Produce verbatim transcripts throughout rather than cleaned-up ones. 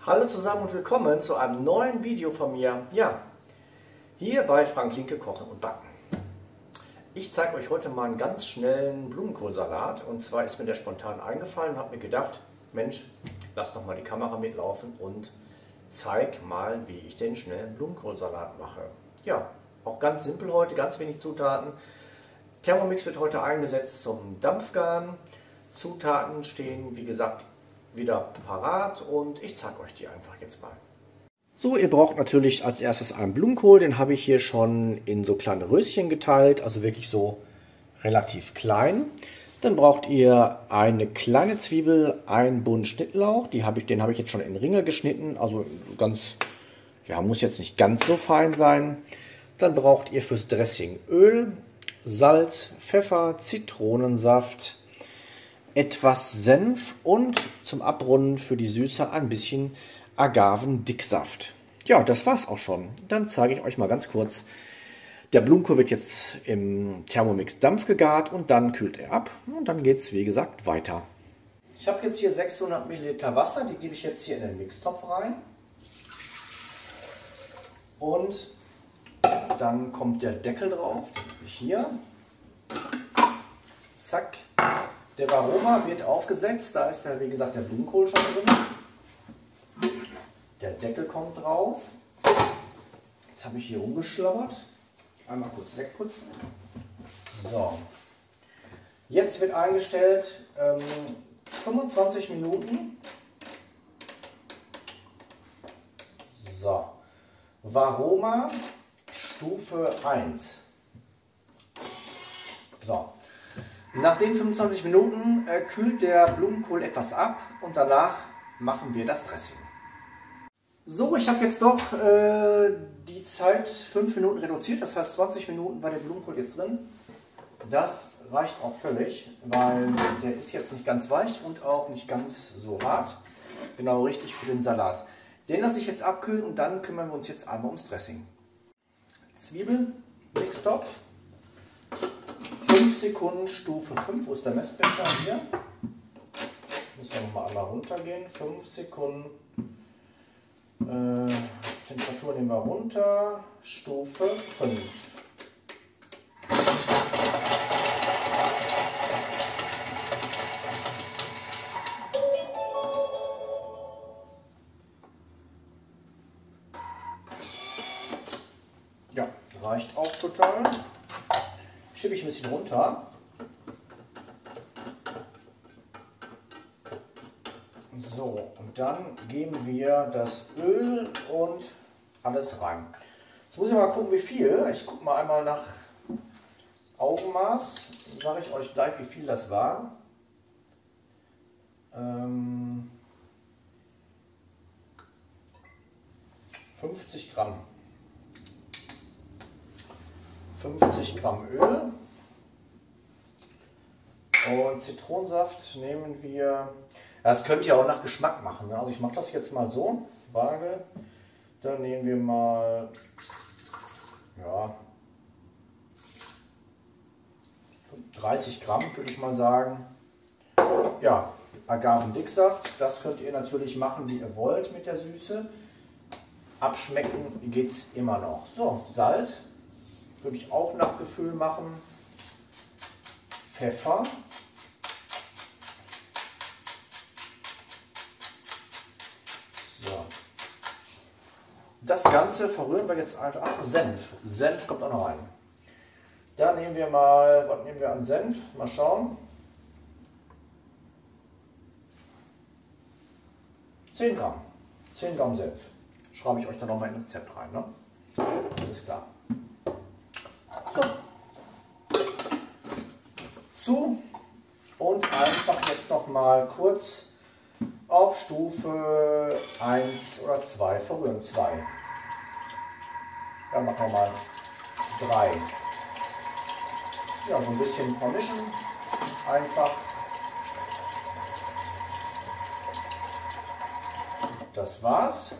Hallo zusammen und willkommen zu einem neuen Video von mir. Ja, hier bei Frank Linke Kochen und Backen. Ich zeige euch heute mal einen ganz schnellen Blumenkohlsalat. Und zwar ist mir der spontan eingefallen und habe mir gedacht, Mensch, lass doch mal die Kamera mitlaufen und zeig mal, wie ich den schnellen Blumenkohlsalat mache. Ja, auch ganz simpel heute, ganz wenig Zutaten. Thermomix wird heute eingesetzt zum Dampfgaren. Zutaten stehen, wie gesagt, wieder parat und ich zeige euch die einfach jetzt mal. So, ihr braucht natürlich als erstes einen Blumenkohl, den habe ich hier schon in so kleine Röschen geteilt, also wirklich so relativ klein. Dann braucht ihr eine kleine Zwiebel, einen Bund Schnittlauch, die habe ich, den habe ich jetzt schon in Ringe geschnitten, also ganz, ja, muss jetzt nicht ganz so fein sein. Dann braucht ihr fürs Dressing Öl, Salz, Pfeffer, Zitronensaft, etwas Senf und zum Abrunden für die Süße ein bisschen Agavendicksaft. Ja, das war's auch schon. Dann zeige ich euch mal ganz kurz. Der Blumenkohl wird jetzt im Thermomix Dampf gegart und dann kühlt er ab und dann geht's wie gesagt weiter. Ich habe jetzt hier sechshundert Milliliter Wasser, die gebe ich jetzt hier in den Mixtopf rein. Und dann kommt der Deckel drauf, hier. Zack. Der Varoma wird aufgesetzt, da ist ja wie gesagt der Blumenkohl schon drin. Der Deckel kommt drauf. Jetzt habe ich hier rumgeschlabbert. Einmal kurz wegputzen. So. Jetzt wird eingestellt ähm, fünfundzwanzig Minuten. So. Varoma Stufe eins. So. Nach den fünfundzwanzig Minuten äh, kühlt der Blumenkohl etwas ab und danach machen wir das Dressing. So, ich habe jetzt doch äh, die Zeit fünf Minuten reduziert, das heißt zwanzig Minuten war der Blumenkohl jetzt drin. Das reicht auch völlig, weil der ist jetzt nicht ganz weich und auch nicht ganz so hart. Genau richtig für den Salat. Den lasse ich jetzt abkühlen und dann kümmern wir uns jetzt einmal ums Dressing. Zwiebeln, Mixtopf. fünf Sekunden Stufe fünf, wo ist der Messbecher? Hier. Müssen wir nochmal einmal runtergehen. fünf Sekunden. Äh, Temperatur nehmen wir runter. Stufe fünf. Ja, reicht auch total. Schiebe ich ein bisschen runter. So, und dann geben wir das Öl und alles rein. Jetzt muss ich mal gucken, wie viel. Ich gucke mal einmal nach Augenmaß. Dann sage ich euch gleich, wie viel das war. Ähm, fünfzig Gramm. fünfzig Gramm Öl und Zitronensaft nehmen wir, das könnt ihr auch nach Geschmack machen, ne? Also ich mache das jetzt mal so, Waage, dann nehmen wir mal, ja, dreißig Gramm würde ich mal sagen. Ja, Agavendicksaft, das könnt ihr natürlich machen, wie ihr wollt mit der Süße. Abschmecken geht es immer noch. So, Salz. Würde ich auch nach Gefühl machen. Pfeffer. So. Das Ganze verrühren wir jetzt einfach. Ach, Senf. Senf kommt auch noch rein. Da nehmen wir mal, was nehmen wir an Senf? Mal schauen. zehn Gramm. zehn Gramm Senf. Schreibe ich euch dann nochmal ins Rezept rein. Ne? Alles klar. So. Zu und einfach jetzt noch mal kurz auf Stufe eins oder zwei verrühren. zwei. Dann machen wir mal drei. Ja, so ein bisschen vermischen. Einfach. Das war's.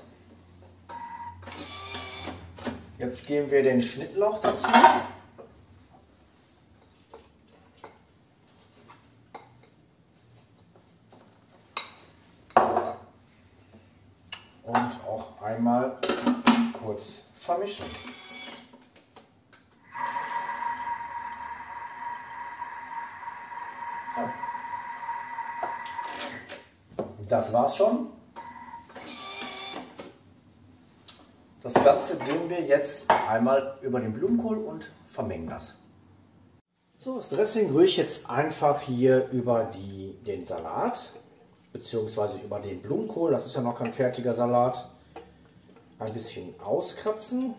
Jetzt geben wir den Schnittlauch dazu. und auch einmal kurz vermischen. Ja. Das war's schon. Das Ganze geben wir jetzt einmal über den Blumenkohl und vermengen das. So, das Dressing rühre ich jetzt einfach hier über die, den Salat, beziehungsweise über den Blumenkohl, das ist ja noch kein fertiger Salat, ein bisschen auskratzen.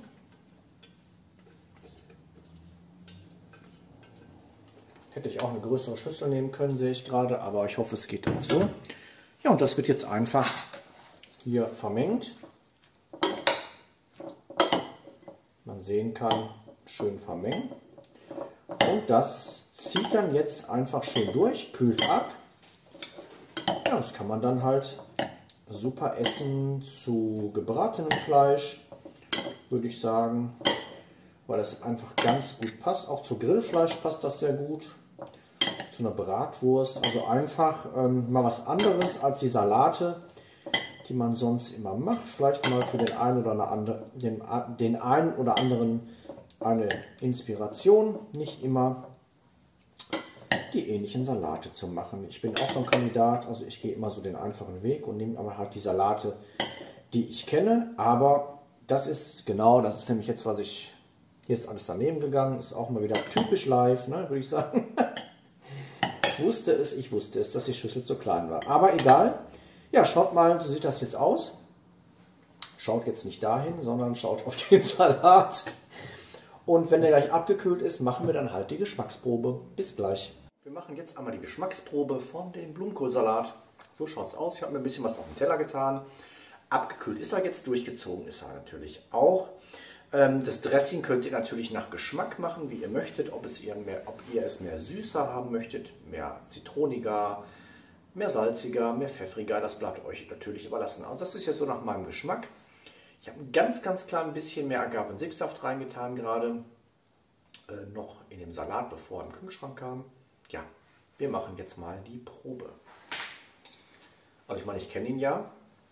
Hätte ich auch eine größere Schüssel nehmen können, sehe ich gerade, aber ich hoffe, es geht auch so. Ja, und das wird jetzt einfach hier vermengt. Man sehen kann, schön vermengen. Und das zieht dann jetzt einfach schön durch, kühlt ab. Ja, das kann man dann halt super essen zu gebratenem Fleisch, würde ich sagen, weil das einfach ganz gut passt. Auch zu Grillfleisch passt das sehr gut, zu einer Bratwurst. Also einfach ähm, mal was anderes als die Salate, die man sonst immer macht. Vielleicht mal für den einen oder andere, den, den einen oder anderen eine Inspiration, nicht immer die ähnlichen Salate zu machen. Ich bin auch so ein Kandidat, also ich gehe immer so den einfachen Weg und nehme aber halt die Salate, die ich kenne. Aber das ist genau, das ist nämlich jetzt, was ich, hier ist alles daneben gegangen, ist auch mal wieder typisch live, ne, würde ich sagen. Ich wusste es, ich wusste es, dass die Schüssel zu klein war. Aber egal. Ja, schaut mal, so sieht das jetzt aus. Schaut jetzt nicht dahin, sondern schaut auf den Salat. Und wenn der gleich abgekühlt ist, machen wir dann halt die Geschmacksprobe. Bis gleich. Wir machen jetzt einmal die Geschmacksprobe von dem Blumenkohlsalat. So schaut es aus. Ich habe mir ein bisschen was auf den Teller getan. Abgekühlt ist er jetzt, durchgezogen ist er natürlich auch. Das Dressing könnt ihr natürlich nach Geschmack machen, wie ihr möchtet. Ob, es ihr, mehr, ob ihr es mehr süßer haben möchtet, mehr zitroniger, mehr salziger, mehr pfeffriger. Das bleibt euch natürlich überlassen. Und das ist jetzt so nach meinem Geschmack. Ich habe ein ganz, ganz klein bisschen mehr Agavendicksaft reingetan gerade. Äh, noch in dem Salat, bevor er im Kühlschrank kam. Ja, wir machen jetzt mal die Probe. Also ich meine, ich kenne ihn ja.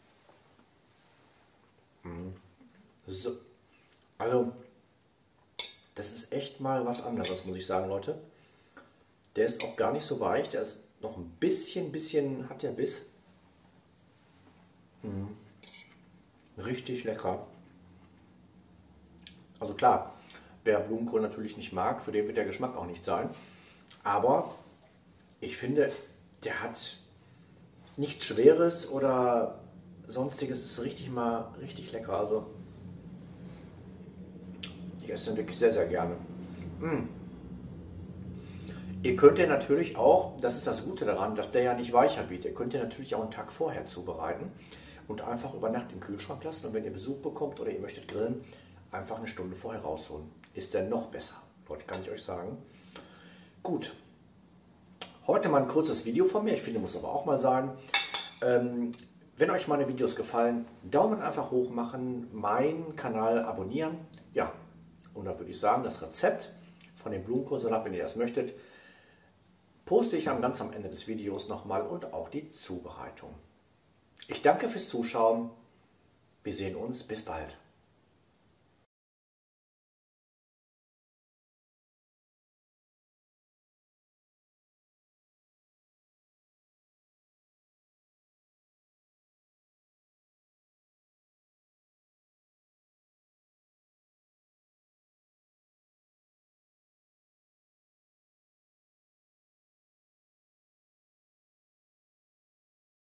So. Also, das ist echt mal was anderes, muss ich sagen, Leute. Der ist auch gar nicht so weich. Der ist noch ein bisschen, bisschen, hat der Biss. Mhm. Richtig lecker. Also klar, wer Blumenkohl natürlich nicht mag, für den wird der Geschmack auch nicht sein. Aber ich finde, der hat nichts Schweres oder sonstiges. Ist richtig mal richtig lecker. Also ich esse den wirklich sehr, sehr gerne. Mm. Ihr könnt den natürlich auch, das ist das Gute daran, dass der ja nicht weicher wird. Ihr könnt den natürlich auch einen Tag vorher zubereiten und einfach über Nacht im Kühlschrank lassen. Und wenn ihr Besuch bekommt oder ihr möchtet grillen, einfach eine Stunde vorher rausholen. Ist der noch besser, Leute, kann ich euch sagen. Gut, heute mal ein kurzes Video von mir. Ich finde, muss aber auch mal sagen, ähm, wenn euch meine Videos gefallen, Daumen einfach hoch machen, meinen Kanal abonnieren. Ja, und dann würde ich sagen, das Rezept von dem Blumenkohlsalat, wenn ihr das möchtet, poste ich dann ganz am Ende des Videos nochmal und auch die Zubereitung. Ich danke fürs Zuschauen. Wir sehen uns. Bis bald.